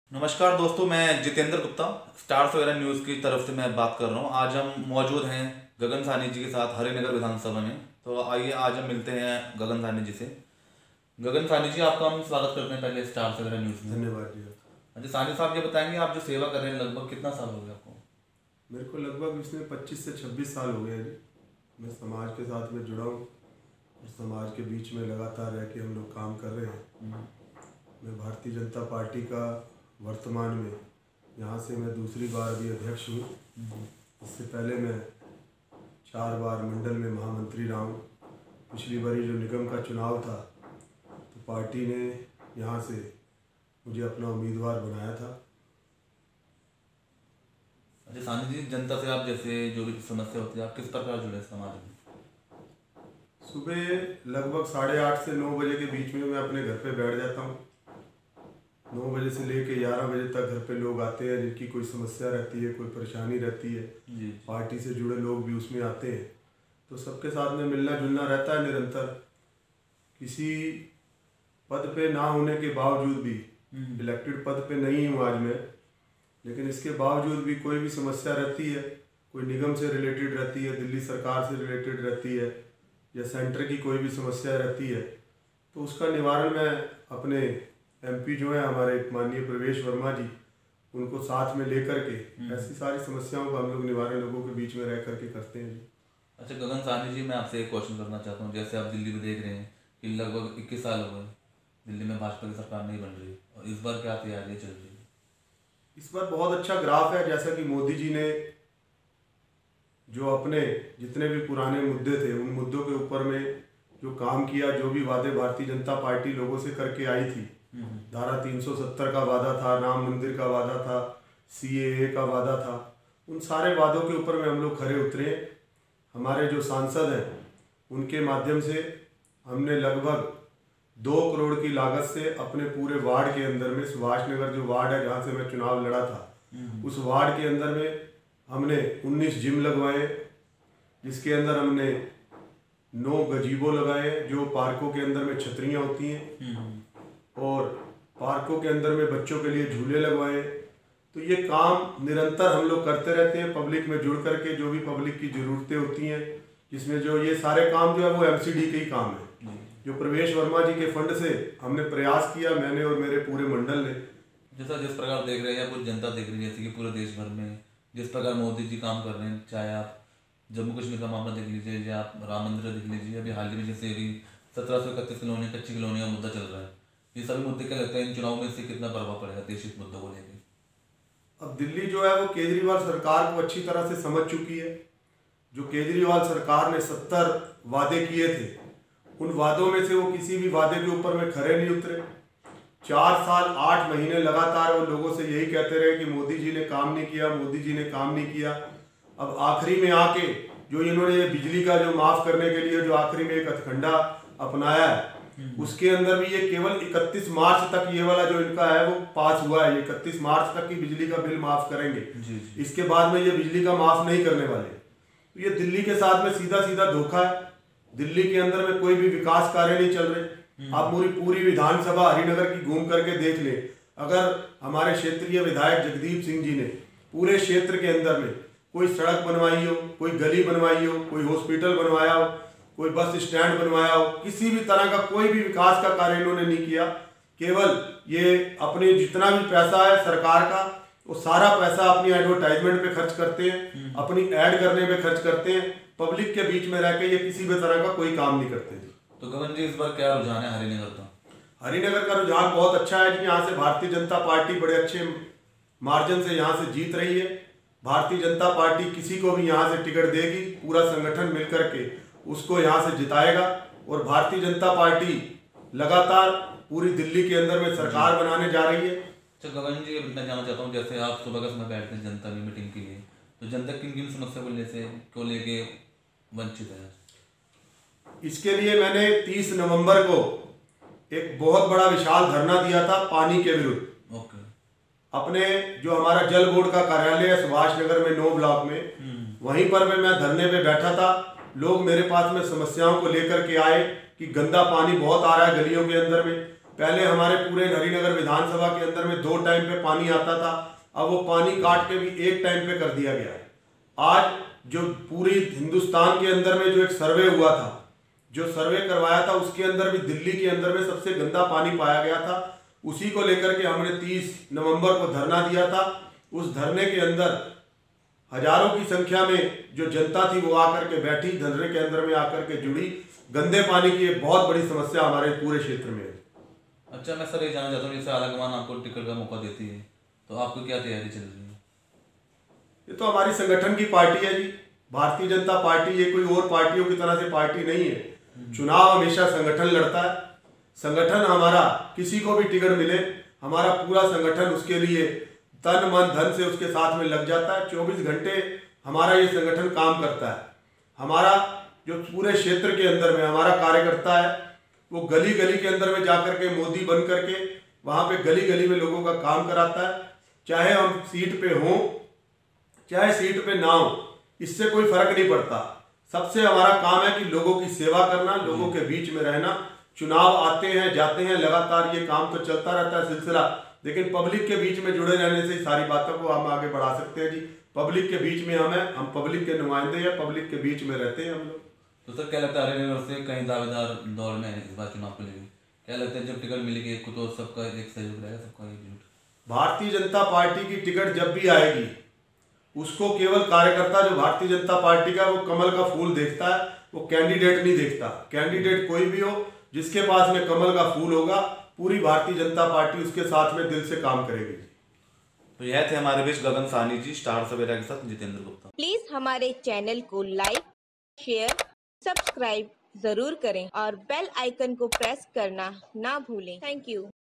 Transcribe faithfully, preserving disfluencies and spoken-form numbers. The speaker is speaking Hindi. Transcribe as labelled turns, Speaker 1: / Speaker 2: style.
Speaker 1: नमस्कार दोस्तों, मैं जितेंद्र गुप्ता स्टार सवेरा न्यूज़ की तरफ से मैं बात कर रहा हूँ। आज हम मौजूद हैं गगन साहनी जी के साथ हरिनगर विधानसभा में। तो आइए आज हम मिलते हैं गगन साहनी जी से। गगन साहनी जी, आपका हम स्वागत करते हैं पहले स्टार सवेरा न्यूज़ में।
Speaker 2: धन्यवाद जी।
Speaker 1: अच्छा साहनी साहब, ये बताएंगे आप जो सेवा कर रहे हैं लगभग कितना साल हो गया आपको?
Speaker 2: मेरे को लगभग इसमें पच्चीस से छब्बीस साल हो गए जी। मैं समाज के साथ में जुड़ा हूँ और समाज के बीच में लगातार रह के हम लोग काम कर रहे हैं। मैं भारतीय जनता पार्टी का वर्तमान में यहाँ से मैं दूसरी बार भी अध्यक्ष हूँ। इससे पहले मैं चार बार मंडल में महामंत्री रहा हूँ। पिछली बारी जो निगम का चुनाव था तो पार्टी ने यहाँ से मुझे अपना उम्मीदवार बनाया था।
Speaker 1: अच्छा साहनी जी, जनता से आप जैसे जो भी समस्या होती है आप किस प्रकार जुड़े समाज में?
Speaker 2: सुबह लगभग साढ़े आठ से नौ बजे के बीच में मैं अपने घर पे बैठ जाता हूँ। नौ बजे से लेके ग्यारह बजे तक घर पे लोग आते हैं जिनकी कोई समस्या रहती है, कोई परेशानी रहती है।
Speaker 1: जी।
Speaker 2: पार्टी से जुड़े लोग भी उसमें आते हैं, तो सबके साथ में मिलना जुलना रहता है निरंतर। किसी पद पे ना होने के बावजूद भी, इलेक्टेड पद पे नहीं हूँ आज मैं, लेकिन इसके बावजूद भी कोई भी समस्या रहती है, कोई निगम से रिलेटेड रहती है, दिल्ली सरकार से रिलेटेड रहती है, या सेंटर की कोई भी समस्या रहती है, तो उसका निवारण मैं अपने एमपी जो है हमारे माननीय प्रवेश वर्मा जी, उनको साथ में लेकर के ऐसी सारी समस्याओं का हम लोग निवारण लोगों के बीच में रह करके करते हैं जी।
Speaker 1: अच्छा गगन साहनी जी, मैं आपसे एक क्वेश्चन करना चाहता हूँ। जैसे आप दिल्ली में देख रहे हैं कि लगभग इक्कीस साल हो गए दिल्ली में भाजपा की सरकार नहीं बन रही, और इस बार क्या तैयारियाँ चल रही है?
Speaker 2: इस बार बहुत अच्छा ग्राफ है। जैसा कि मोदी जी ने जो अपने जितने भी पुराने मुद्दे थे उन मुद्दों के ऊपर में जो काम किया, जो भी वादे भारतीय जनता पार्टी लोगों से करके आई थी, धारा तीन सौ सत्तर का वादा था, राम मंदिर का वादा था, सीएए का वादा था, उन सारे वादों के ऊपर में हम लोग खरे उतरे। हमारे जो सांसद हैं उनके माध्यम से हमने लगभग दो करोड़ की लागत से अपने पूरे वार्ड के अंदर में, सुभाष नगर जो वार्ड है जहाँ से मैं चुनाव लड़ा था, उस वार्ड के अंदर में हमने उन्नीस जिम लगवाए, जिसके अंदर हमने नौ गजीबो लगाए जो पार्कों के अंदर में छतरियाँ होती हैं, और पार्कों के अंदर में बच्चों के लिए झूले लगवाए। तो ये काम निरंतर हम लोग करते रहते हैं, पब्लिक में जुड़ करके जो भी पब्लिक की ज़रूरतें होती हैं, जिसमें जो ये सारे काम जो है वो एमसीडी के ही काम है, जो प्रवेश वर्मा जी के फंड से हमने प्रयास किया, मैंने और मेरे पूरे मंडल ने।
Speaker 1: जैसा जिस प्रकार देख रहे हैं या पूरी जनता देख रही है, जैसे कि पूरे देश भर में जिस प्रकार मोदी जी काम कर रहे हैं, चाहे आप जम्मू कश्मीर का मामला देख लीजिए या आप राम मंदिर देख लीजिए, अभी हाल ही में जैसे अभी सत्रह सौ इकतीस कॉलोनी कच्ची कॉलोनी का मुद्दा चल रहा है, ये सभी मुद्दे क्या लगता है इन चुनाव में से कितना प्रभाव पड़ेगा देश हित मुद्दों को लेकर?
Speaker 2: अब दिल्ली जो है वो केजरीवाल सरकार को अच्छी तरह से समझ चुकी है। जो केजरीवाल सरकार ने सत्तर वादे किए थे, उन वादों में से वो किसी भी वादे के ऊपर में खरे नहीं उतरे। चार साल आठ महीने लगातार वो लोगों से यही कहते रहे कि मोदी जी ने काम नहीं किया, मोदी जी ने काम नहीं किया। अब आखिरी में आके जो इन्होंने बिजली का जो माफ करने के लिए जो आखिरी में एक हथकंडा अपनाया है, उसके अंदर भी ये केवल इकतीस मार्च तक ये वाला जो इनका है वो पास हुआ है। इकतीस मार्च तक की बिजली का बिल माफ करेंगे,
Speaker 1: जी जी।
Speaker 2: इसके बाद में ये बिजली का माफ नहीं करने वाले। तो ये दिल्ली के साथ में सीधा सीधा धोखा है। दिल्ली के अंदर में कोई भी विकास कार्य नहीं चल रहे। आप पूरी पूरी विधानसभा हरिनगर की घूम करके देख ले, अगर हमारे क्षेत्रीय विधायक जगदीप सिंह जी ने पूरे क्षेत्र के अंदर में कोई सड़क बनवाई हो, कोई गली बनवाई हो, कोई हॉस्पिटल बनवाया हो, कोई बस स्टैंड बनवाया हो, किसी भी तरह का कोई भी विकास का कार्य इन्होंने नहीं किया। केवल ये अपने जितना भी पैसा है सरकार का, वो सारा पैसा अपनी एडवर्टाइजमेंट पे खर्च करते हैं, अपनी ऐड करने पे खर्च करते हैं। पब्लिक के बीच में रह के ये किसी भी तरह का कोई काम नहीं करते।
Speaker 1: तो गगन जी, इस बार क्या रुझान है हरिनगर का?
Speaker 2: हरिनगर का रुझान बहुत अच्छा है जी। यहाँ से भारतीय जनता पार्टी बड़े अच्छे मार्जिन से यहाँ से जीत रही है। भारतीय जनता पार्टी किसी को भी यहाँ से टिकट देगी, पूरा संगठन मिलकर के उसको यहाँ से जिताएगा, और भारतीय जनता पार्टी लगातार पूरी दिल्ली के अंदर में सरकार बनाने जा रही है।
Speaker 1: अच्छा गगन जी, मैं जानना चाहता हूँ, जैसे आप सुबह का समय बैठते हैं जनता की मीटिंग के लिए, तो जनता किन किन समस्या को लेसे को लेके वंचित है?
Speaker 2: इसके लिए मैंने तीस नवंबर को एक बहुत बड़ा विशाल धरना दिया था पानी के विरुद्ध।
Speaker 1: ओके।
Speaker 2: अपने जो हमारा जल बोर्ड का कार्यालय है सुभाष नगर में नौ ब्लॉक में, वहीं पर मैं धरने पे बैठा था। लोग मेरे पास में समस्याओं को लेकर के आए कि गंदा पानी बहुत आ रहा है गलियों के अंदर में, पहले हमारे पूरे हरिनगर विधानसभा के अंदर में दो टाइम पे पानी आता था, अब वो पानी काट के भी एक टाइम पे कर दिया गया है। आज जो पूरी हिंदुस्तान के अंदर में जो एक सर्वे हुआ था, जो सर्वे करवाया था, उसके अंदर भी दिल्ली के अंदर में सबसे गंदा पानी पाया गया था। उसी को लेकर के हमने तीस नवंबर को धरना दिया था। उस धरने के अंदर हजारों की संख्या में जो जनता थी वो आकर के बैठी, धरने के अंदर में आकर के जुड़ी। गंदे पानी की एक बहुत बड़ी समस्या हमारे पूरे क्षेत्र में है।
Speaker 1: अच्छा, मैं सर ये जानना चाहता हूँ, जैसे आलाकमान आपको टिकट का मौका देती है तो आपको क्या तैयारी चल रही है?
Speaker 2: ये तो हमारी संगठन की पार्टी है जी, भारतीय जनता पार्टी। ये कोई और पार्टियों की तरह से पार्टी नहीं है। चुनाव हमेशा संगठन लड़ता है। संगठन हमारा किसी को भी टिकट मिले, हमारा पूरा संगठन उसके लिए तन मन धन से उसके साथ में लग जाता है। चौबीस घंटे हमारा ये संगठन काम करता है। हमारा जो पूरे क्षेत्र के अंदर में हमारा कार्यकर्ता है, वो गली गली के अंदर में जाकर के मोदी बन करके वहाँ पे गली गली में लोगों का काम कराता है। चाहे हम सीट पे हों चाहे सीट पे ना हो, इससे कोई फर्क नहीं पड़ता। सबसे हमारा काम है कि लोगों की सेवा करना, लोगों के बीच में रहना। चुनाव आते हैं जाते हैं, लगातार ये काम तो चलता रहता है सिलसिला, लेकिन पब्लिक के बीच में जुड़े रहने से सारी बातों को हम आगे बढ़ा सकते हैं जी। पब्लिक के बीच में हम हैं, हम पब्लिक के नुमाइंदे हैं, पब्लिक के बीच में रहते हैं हम लोग।
Speaker 1: तो सर क्या लगता है हरिनगर से कई दावेदार दौड़ में है इस बार चुनाव को लेकर? क्या लगता है जब टिकट मिलेगी एक को तो सबका एक सहयोग रहेगा, सबका एकजुट?
Speaker 2: भारतीय जनता पार्टी की टिकट जब भी आएगी उसको केवल कार्यकर्ता जो भारतीय जनता पार्टी का वो कमल का फूल देखता है, वो कैंडिडेट नहीं देखता। कैंडिडेट कोई भी हो, जिसके पास में कमल का फूल होगा, पूरी भारतीय जनता पार्टी उसके साथ में दिल से काम करेगी।
Speaker 1: तो यह थे हमारे बीच गगन साहनी जी, स्टार सवेरा के साथ जितेंद्र गुप्ता।
Speaker 3: प्लीज हमारे चैनल को लाइक, शेयर, सब्सक्राइब जरूर करें और बेल आइकन को प्रेस करना ना भूलें। Thank you.